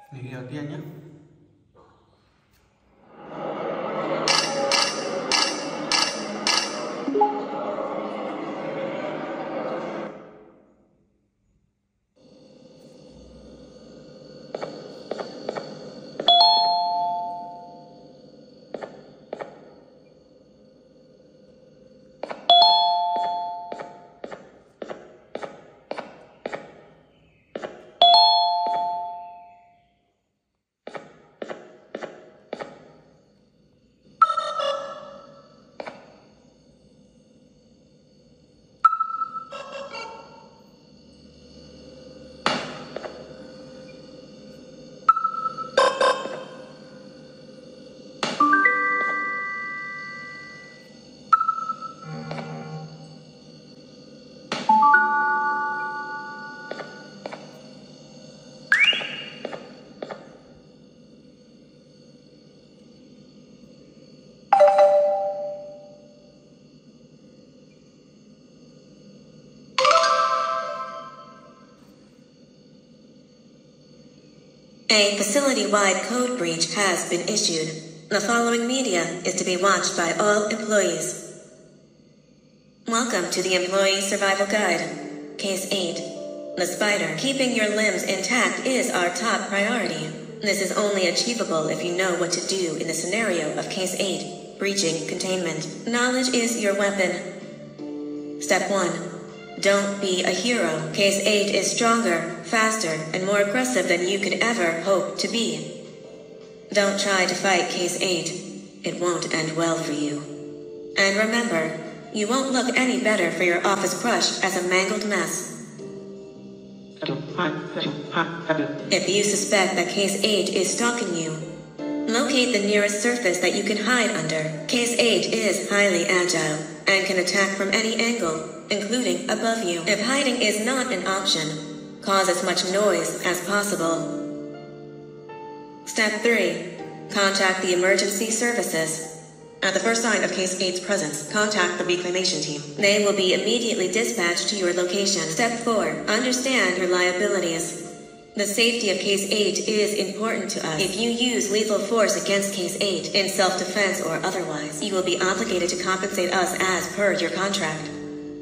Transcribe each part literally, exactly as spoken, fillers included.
Nghỉ đầu tiên nhé. A facility-wide code breach has been issued. The following media is to be watched by all employees. Welcome to the Employee Survival Guide. Case eight. The Spider. Keeping your limbs intact is our top priority. This is only achievable if you know what to do in the scenario of Case eight, breaching containment. Knowledge is your weapon. Step one. Don't be a hero. Case eight is stronger, faster, and more aggressive than you could ever hope to be. Don't try to fight Case eight. It won't end well for you. And remember, you won't look any better for your office crush as a mangled mess. If you suspect that Case eight is stalking you, locate the nearest surface that you can hide under. Case eight is highly agile and can attack from any angle, including above you. If hiding is not an option, cause as much noise as possible. Step three. Contact the emergency services. At the first sign of Case eight's presence, contact the reclamation team. They will be immediately dispatched to your location. Step four. Understand your liabilities. The safety of Case eight is important to us. If you use lethal force against Case eight, in self-defense or otherwise, you will be obligated to compensate us as per your contract.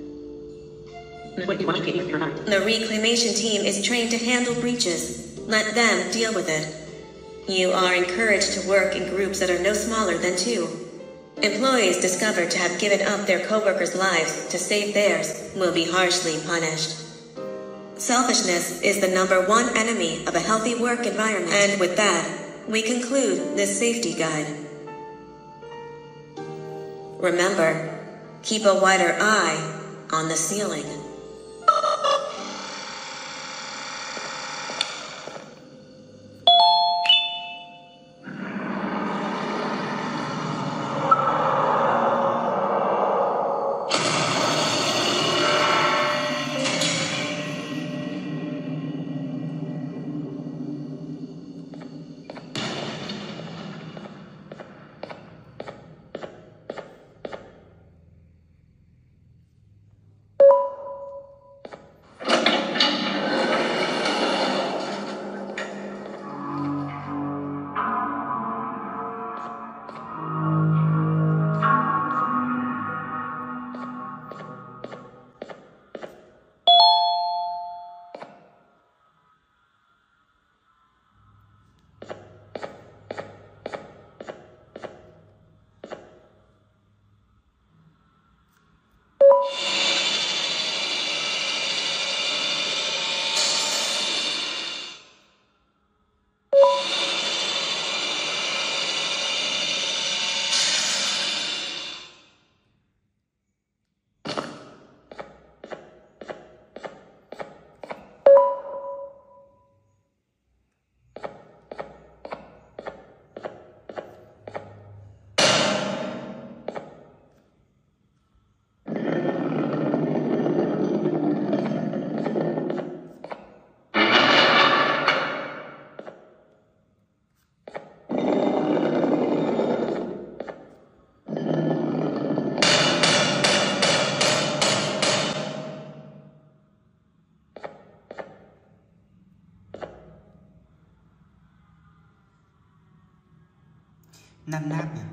The reclamation team is trained to handle breaches. Let them deal with it. You are encouraged to work in groups that are no smaller than two. Employees discovered to have given up their co-workers' lives to save theirs will be harshly punished. Selfishness is the number one enemy of a healthy work environment. And with that, we conclude this safety guide. Remember, keep a wider eye on the ceiling. Năn nát nhỉ.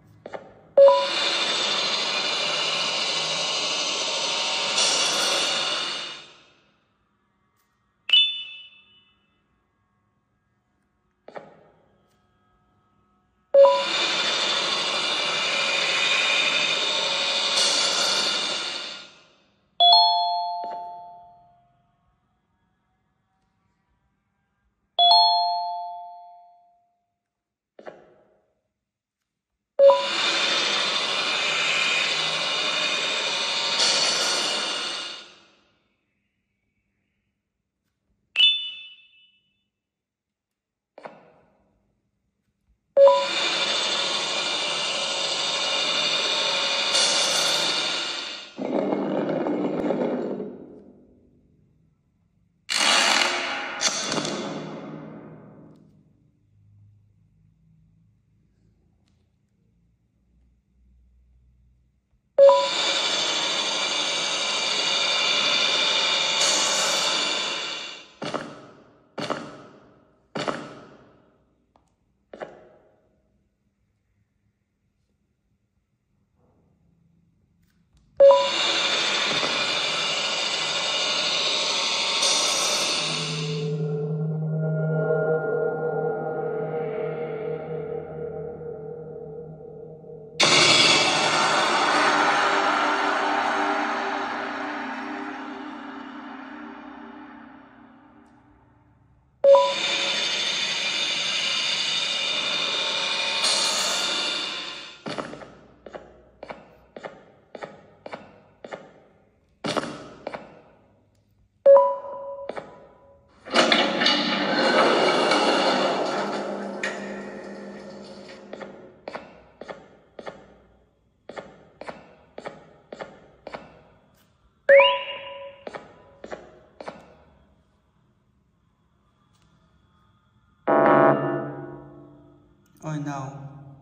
Oh no.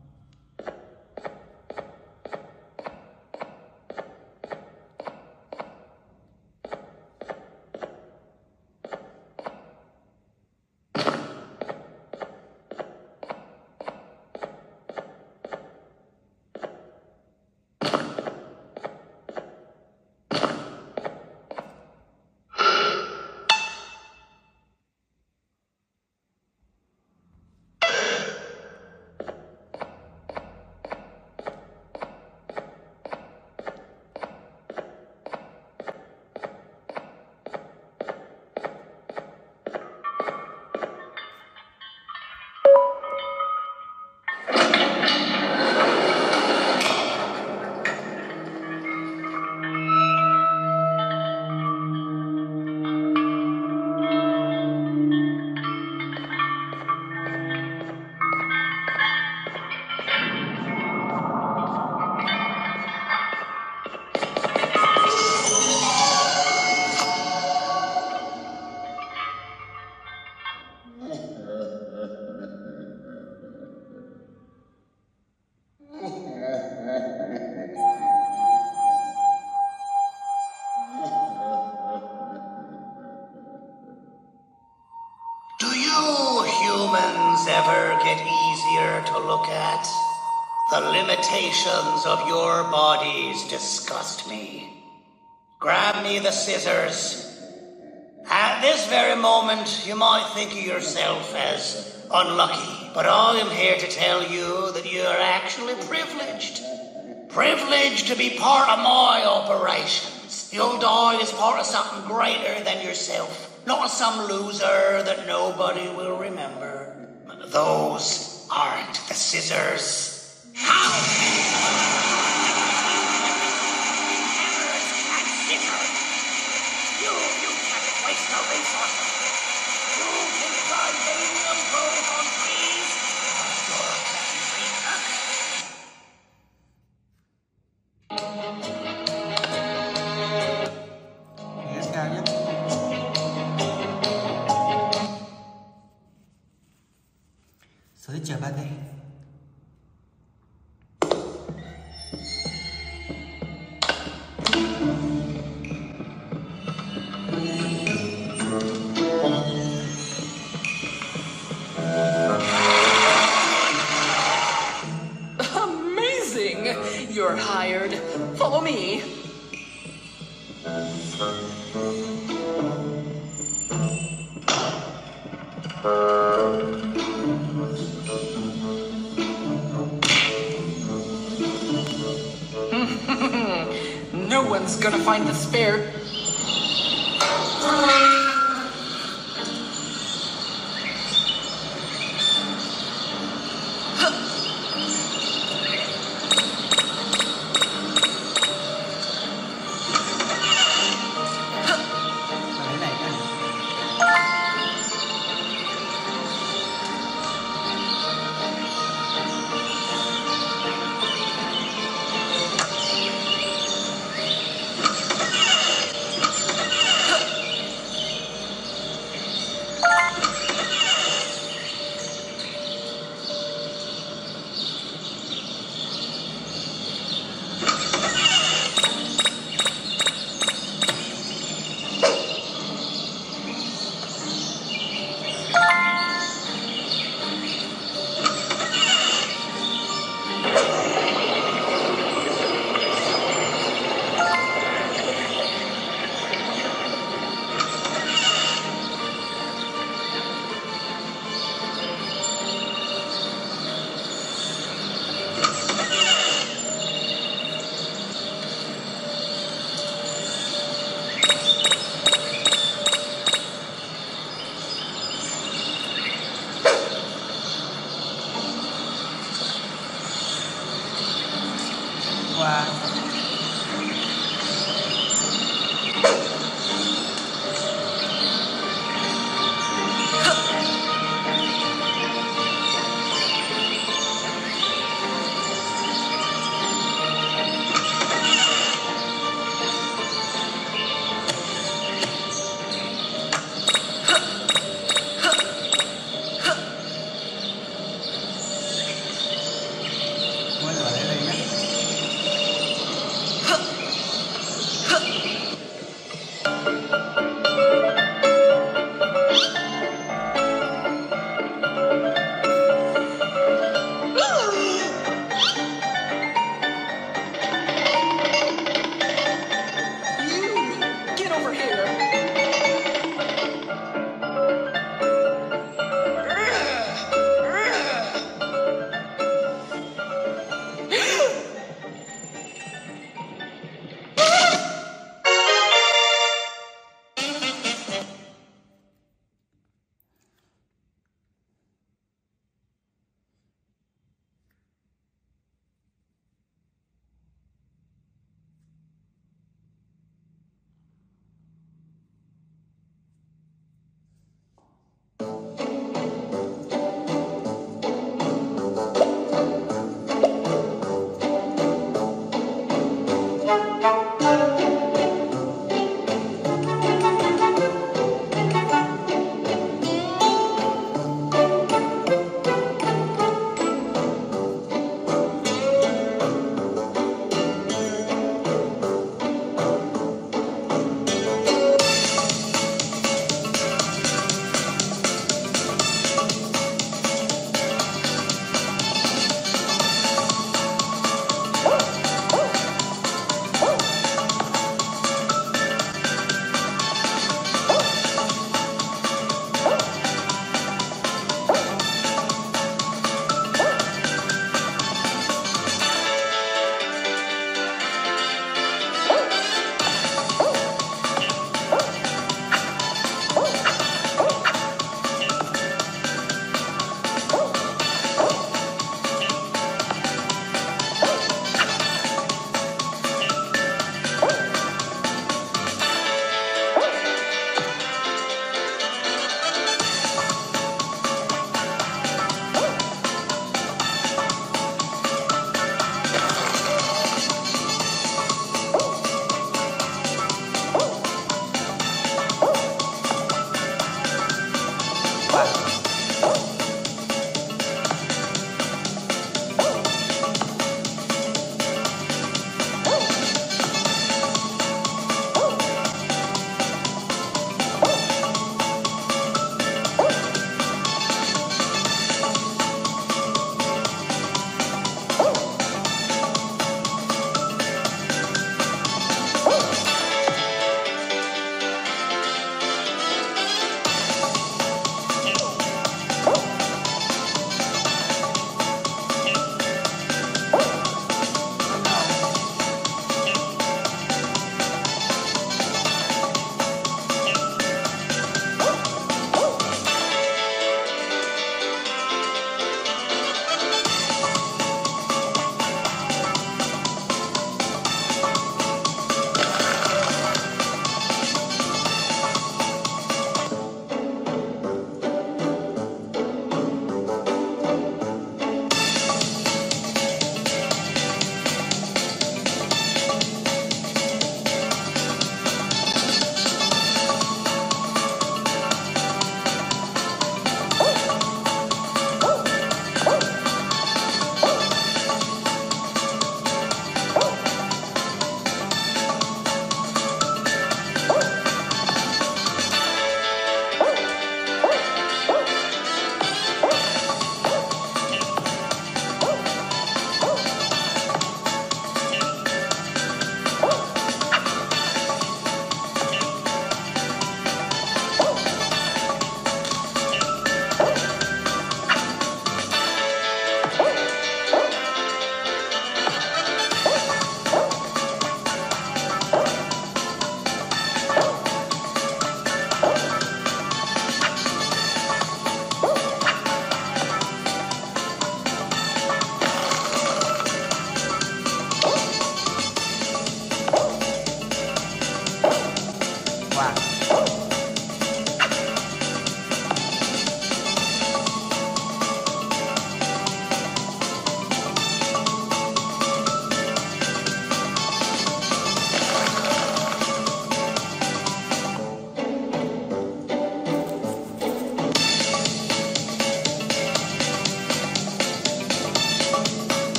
Ever get easier to look at? The limitations of your bodies disgust me. Grab me the scissors. At this very moment, you might think of yourself as unlucky, but I am here to tell you that you are actually privileged. Privileged to be part of my operations. You'll die as part of something greater than yourself, not as some loser that nobody will remember. Those aren't the scissors. How? You, you can't waste no resources. You can titanium grows on trees. You're a Yes, Daniel. Giới chờ ba đây. No one's gonna find the spare. Ở đây này. Qua. Quay lại đây nhé. Get over here.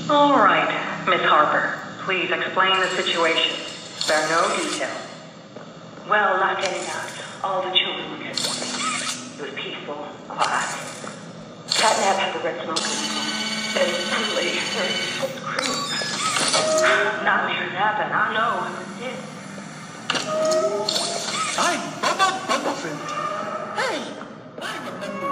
All right, Miss Harper, please explain the situation. Spare no detail. Well, like any night, all the children were kept away. It was peaceful, quiet. Catnap had the red smoke, and suddenly there was a crew. Nightmares happen, I know, I was dead. I'm Bubba Bubblefin. Hey, I remember.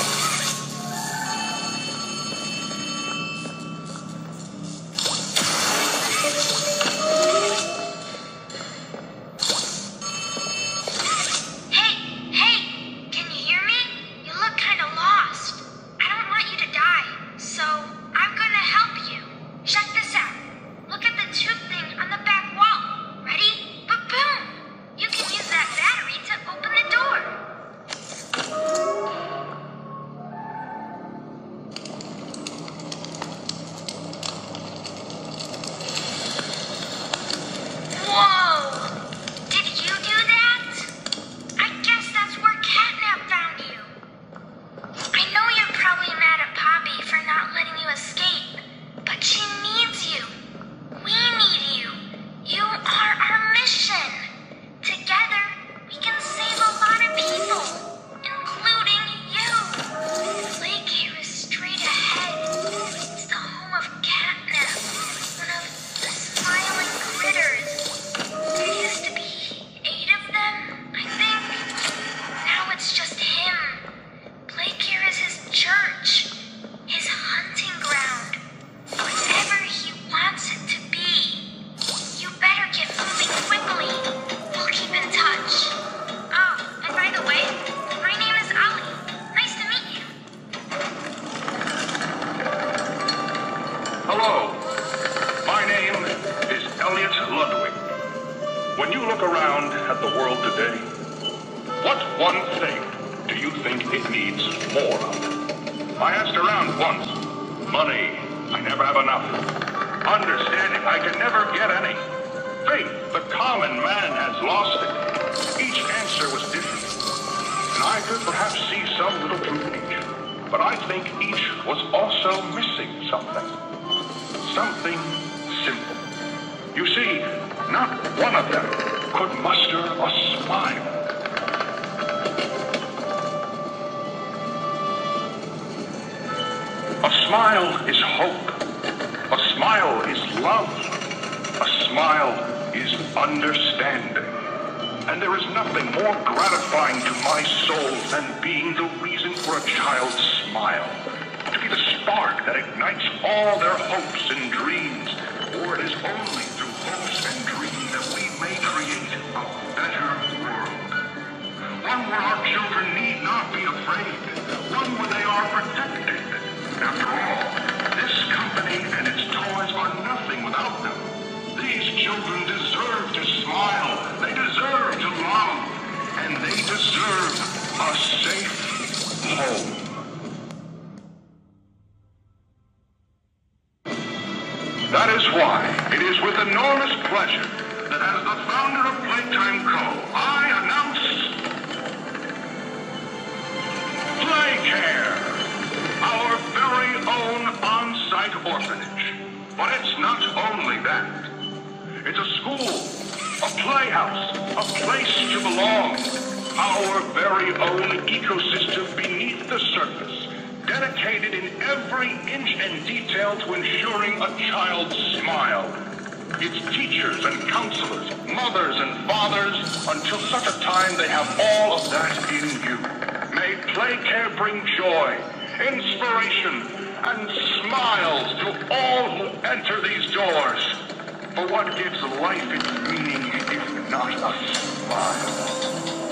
Hey, hey, can you hear me? You look kind of lost. I don't want you to die, so I'm gonna help you. Check this out. Look at the tube thing on the back wall. Ready? Ba-boom! You can use that battery to open the door. Whoa! Did you do that? I guess that's where Catnap found you. I know you're probably mad at Poppy for not letting you escape, but she needs you. We need you. You are our mission. Together, we can save a lot of people, including you. Lake here is straight ahead. It's the home of Catnap, one of the smiling critters. There used to be eight of them, I think. Now it's just him. Playcare is his church, his hunting ground, whatever he wants it to be. You better get moving quickly. We'll keep in touch. Oh, and by the way, my name is Ali. Nice to meet you. Hello. My name is Elliot Ludwig. When you look around at the world today, what one thing do you think it needs more of? I asked around once. Money. I never have enough. Understanding. I can never get any. Faith. The common man has lost it. Each answer was different. And I could perhaps see some little truth in each. But I think each was also missing something. Something simple. You see, not one of them could muster a smile. A smile is hope. A smile is love. A smile is understanding. And there is nothing more gratifying to my soul than being the reason for a child's smile. To be the spark that ignites all their hopes and dreams. For it is only through hopes and dreams that we may create a better world. One where our children need not be afraid. One where they are protected. After all, this company and its toys are nothing without them. These children deserve to smile. They deserve to love. And they deserve a safe home. That is why it is with enormous pleasure that as the founder of Playtime Co., I announce Playcare, our very own on-site orphanage. But it's not only that. It's a school, a playhouse, a place to belong. Our very own ecosystem beneath the surface, dedicated in every inch and detail to ensuring a child's smile. Its teachers and counselors, mothers and fathers, until such a time they have all of that in you. May Playcare bring joy, inspiration, and smiles to all who enter these doors. For what gives life its meaning if not a smile?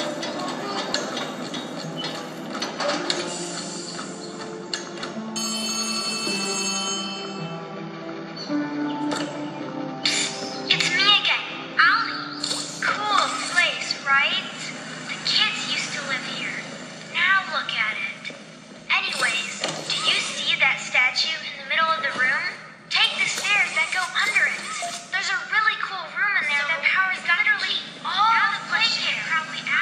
It's me again, Ali. Cool place, right? The kids used to live here. Now look at it. Anyways, do you see that statue in the middle of the room? Take the stairs that go under it. There's a really cool room in there that powers literally all the Playcare. Probably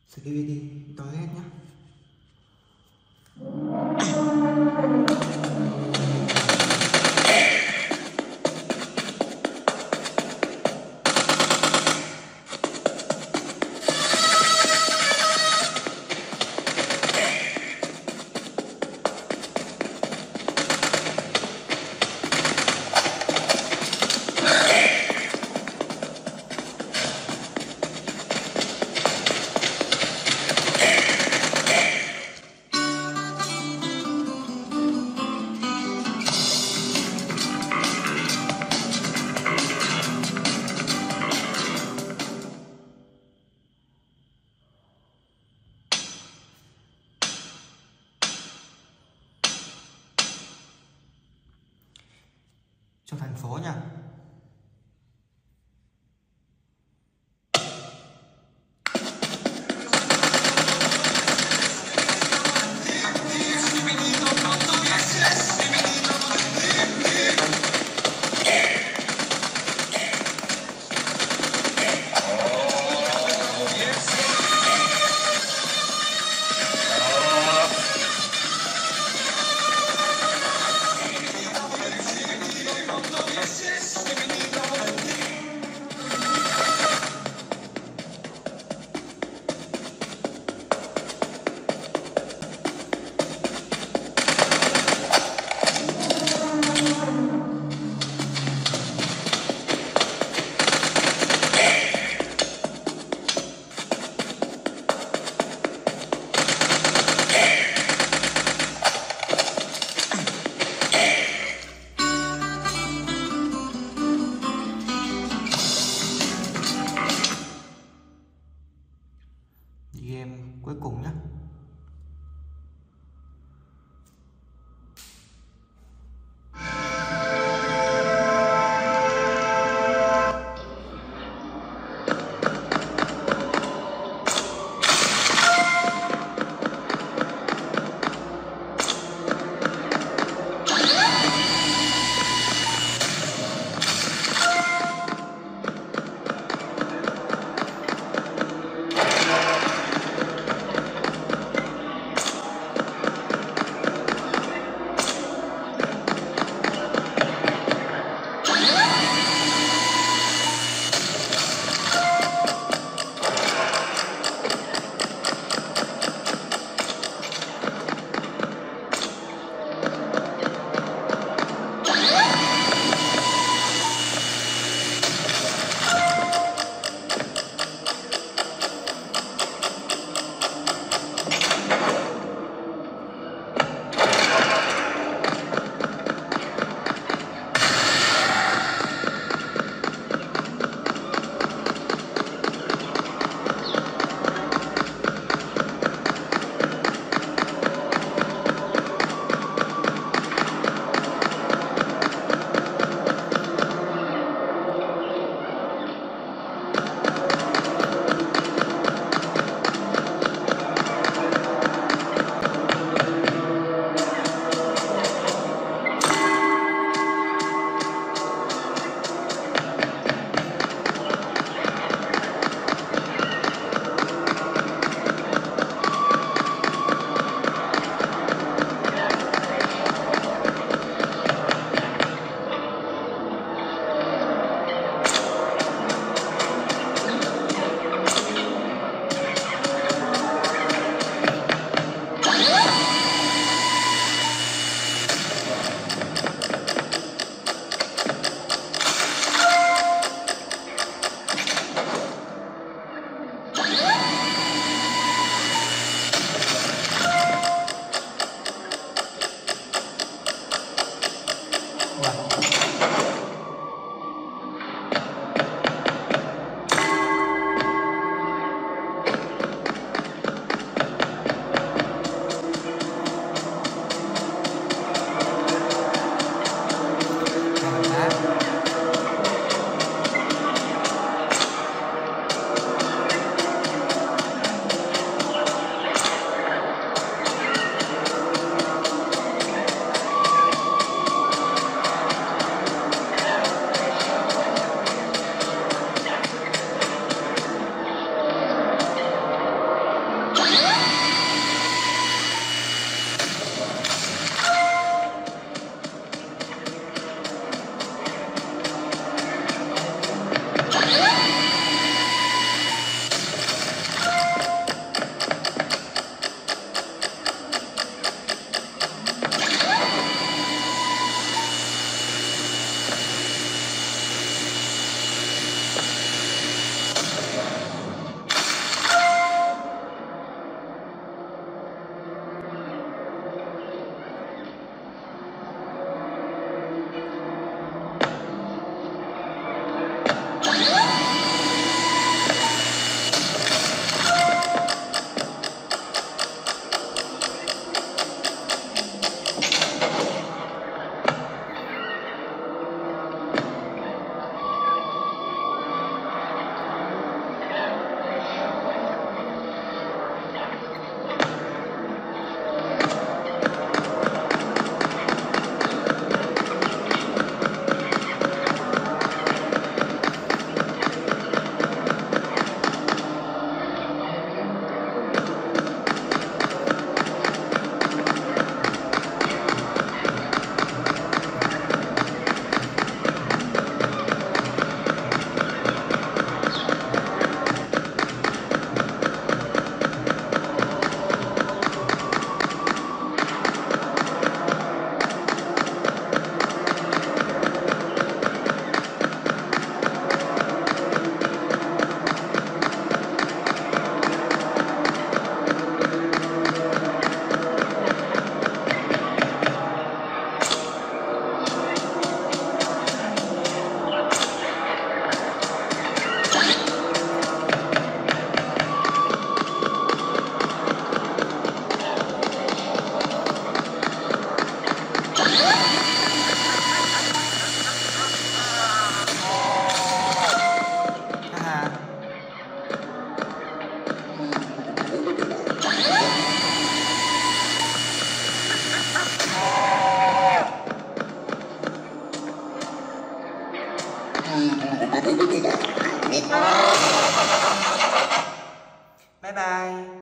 Skibidi toilet nhé. Cho thành phố nha. Game cuối cùng nhé. Bye bye.